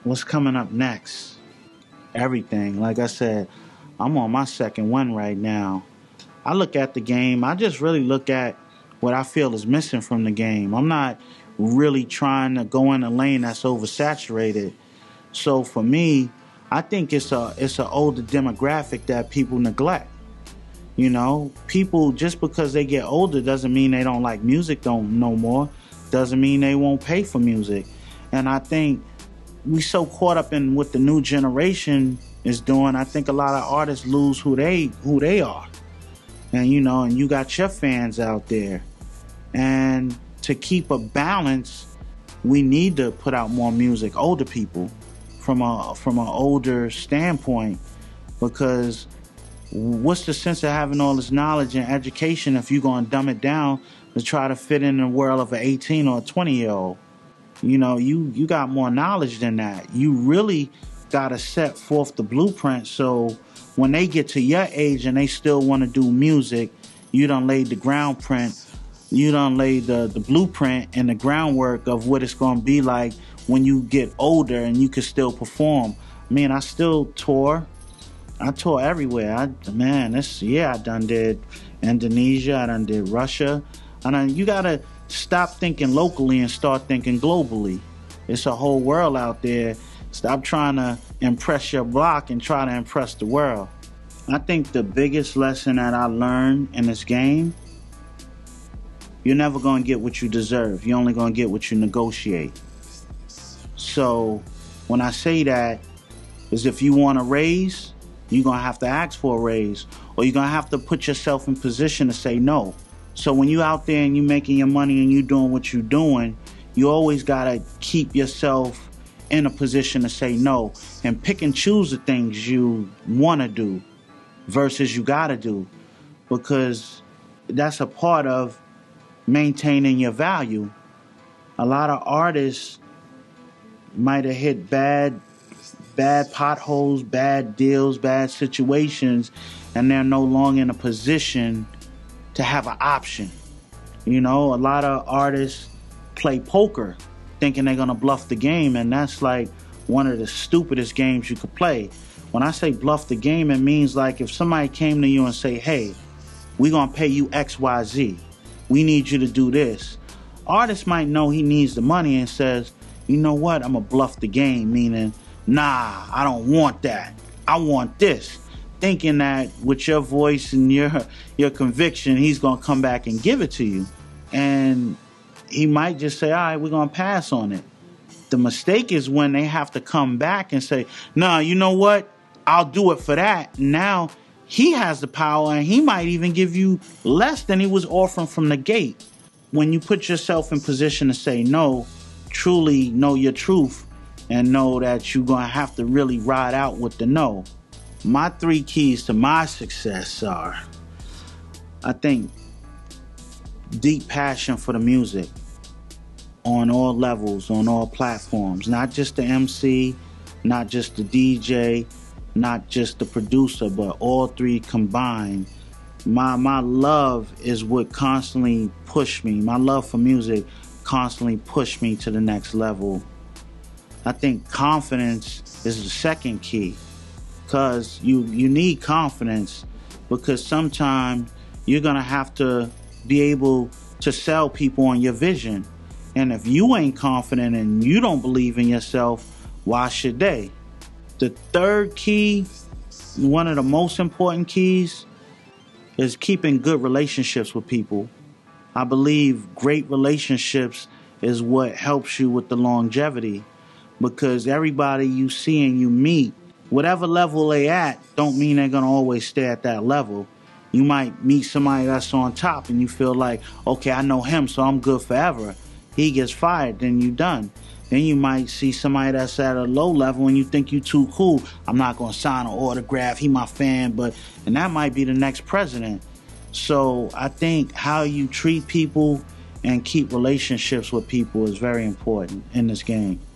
what's coming up next? Everything. Like I said, I'm on my second one right now. I look at the game, I just really look at what I feel is missing from the game. I'm not really trying to go in a lane that's oversaturated. So for me, I think it's an older demographic that people neglect. You know, people, just because they get older doesn't mean they don't like music no more. Doesn't mean they won't pay for music. And I think we so caught up in what the new generation is doing. I think a lot of artists lose who they are. And you know, and you got your fans out there. And to keep a balance, we need to put out more music, older people, from an older standpoint, because what's the sense of having all this knowledge and education if you're going to dumb it down to try to fit in the world of an 18 or a 20-year-old? You know, you got more knowledge than that. You really got to set forth the blueprint, so when they get to your age and they still want to do music, you done laid the ground print. You done laid the blueprint and the groundwork of what it's going to be like when you get older and you can still perform. I mean, I still tour. I tour everywhere. This year I done did Indonesia. I done did Russia. You got to stop thinking locally and start thinking globally. It's a whole world out there. Stop trying to impress your block and try to impress the world. I think the biggest lesson that I learned in this game, you're never going to get what you deserve. You're only going to get what you negotiate. So when I say that, is if you want a raise, you're going to have to ask for a raise, or you're going to have to put yourself in position to say no. So when you out there and you making your money and you doing what you're doing, you always got to keep yourself in a position to say no and pick and choose the things you want to do versus you got to do, because that's a part of maintaining your value. A lot of artists might have hit bad potholes, bad deals, bad situations, and they're no longer in a position to have an option. You know, a lot of artists play poker thinking they're gonna bluff the game, and that's like one of the stupidest games you could play. When I say bluff the game, it means like if somebody came to you and say, hey, we're gonna pay you XYZ, we need you to do this. Artist might know he needs the money and says, you know what, I'm gonna bluff the game, meaning, nah, I don't want that, I want this. Thinking that with your voice and your conviction, he's gonna come back and give it to you. And he might just say, all right, we're gonna pass on it. The mistake is when they have to come back and say, nah, you know what, I'll do it for that. Now he has the power, and he might even give you less than he was offering from the gate. When you put yourself in position to say no, truly know your truth and know that you're gonna have to really ride out with the no. My 3 keys to my success are, I think, deep passion for the music on all levels, on all platforms. Not just the MC, not just the DJ, not just the producer, but all 3 combined. My love is what constantly pushed me. My love for music constantly pushed me to the next level. I think confidence is the second key. Because you need confidence, because sometimes you're going to have to be able to sell people on your vision. And if you ain't confident and you don't believe in yourself, why should they? The third key, one of the most important keys, is keeping good relationships with people. I believe great relationships is what helps you with the longevity, because everybody you see and you meet, whatever level they at, don't mean they're going to always stay at that level. You might meet somebody that's on top and you feel like, okay, I know him, so I'm good forever. He gets fired, then you done. Then you might see somebody that's at a low level and you think you too cool. I'm not going to sign an autograph. He my fan, and that might be the next president. So I think how you treat people and keep relationships with people is very important in this game.